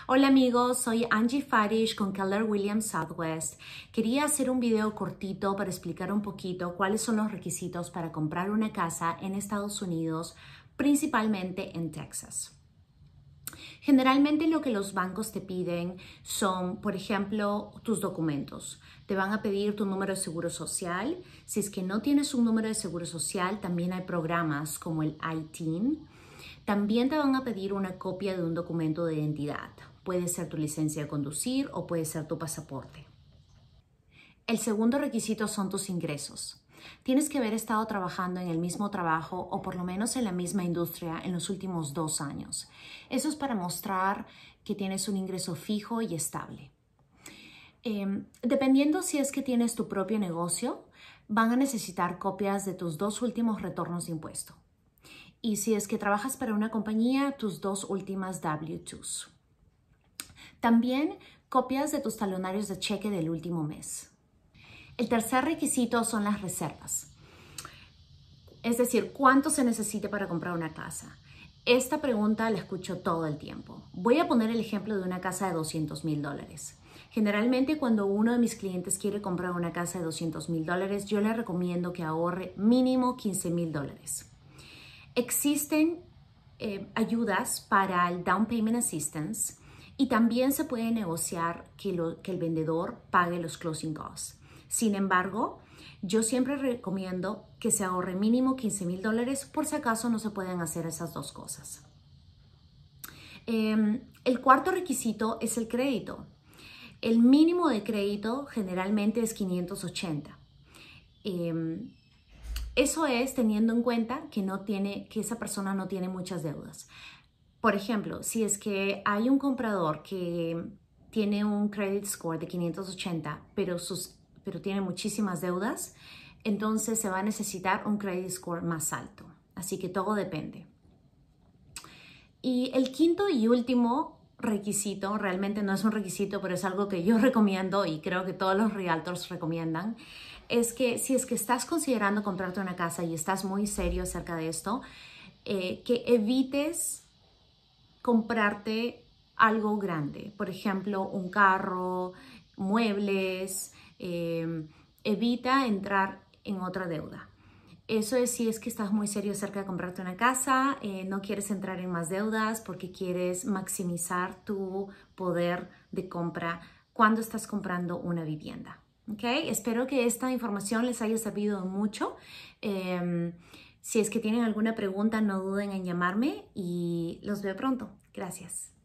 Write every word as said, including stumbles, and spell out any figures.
Hola amigos, soy Angie Farish con Keller Williams Southwest. Quería hacer un video cortito para explicar un poquito cuáles son los requisitos para comprar una casa en Estados Unidos, principalmente en Texas. Generalmente lo que los bancos te piden son, por ejemplo, tus documentos. Te van a pedir tu número de seguro social. Si es que no tienes un número de seguro social, también hay programas como el I T I N. También te van a pedir una copia de un documento de identidad. Puede ser tu licencia de conducir o puede ser tu pasaporte. El segundo requisito son tus ingresos. Tienes que haber estado trabajando en el mismo trabajo o por lo menos en la misma industria en los últimos dos años. Eso es para mostrar que tienes un ingreso fijo y estable. Eh, dependiendo si es que tienes tu propio negocio, van a necesitar copias de tus dos últimos retornos de impuesto. Y si es que trabajas para una compañía, tus dos últimas W dos. También copias de tus talonarios de cheque del último mes. El tercer requisito son las reservas. Es decir, ¿cuánto se necesita para comprar una casa? Esta pregunta la escucho todo el tiempo. Voy a poner el ejemplo de una casa de doscientos mil dólares. Generalmente cuando uno de mis clientes quiere comprar una casa de doscientos mil dólares, yo le recomiendo que ahorre mínimo quince mil dólares. Existen eh, ayudas para el Down Payment Assistance y también se puede negociar que, lo, que el vendedor pague los closing costs. Sin embargo, yo siempre recomiendo que se ahorre mínimo quince mil dólares por si acaso no se pueden hacer esas dos cosas. Eh, el cuarto requisito es el crédito. El mínimo de crédito generalmente es quinientos ochenta. Eh, Eso es teniendo en cuenta que, no tiene, que esa persona no tiene muchas deudas. Por ejemplo, si es que hay un comprador que tiene un credit score de quinientos ochenta, pero, sus, pero tiene muchísimas deudas, entonces se va a necesitar un credit score más alto. Así que todo depende. Y el quinto y último requisito, realmente no es un requisito, pero es algo que yo recomiendo y creo que todos los realtors recomiendan, es que si es que estás considerando comprarte una casa y estás muy serio acerca de esto, eh, que evites comprarte algo grande. Por ejemplo, un carro, muebles, eh, evita entrar en otra deuda. Eso es si es que estás muy serio acerca de comprarte una casa, eh, no quieres entrar en más deudas porque quieres maximizar tu poder de compra cuando estás comprando una vivienda. ¿Okay? Espero que esta información les haya servido mucho. Eh, si es que tienen alguna pregunta, no duden en llamarme y los veo pronto. Gracias.